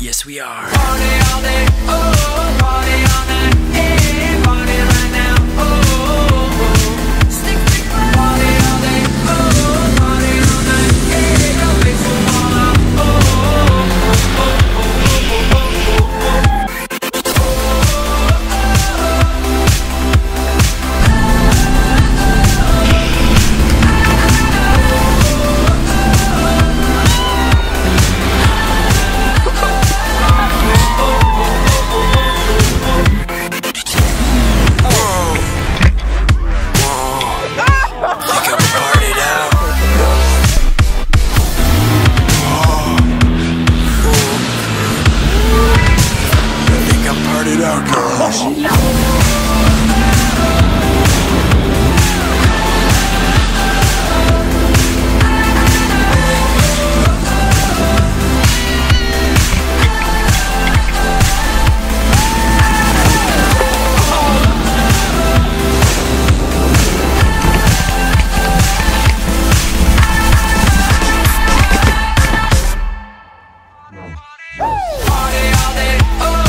Yes, we are. Party all day, oh, party all night, yeah, party right now, oh, oh, oh. Stick, party all day, oh, party all night, yeah, your face will fall out, oh, oh, oh, oh, oh, oh, oh, oh. Party all day, oh.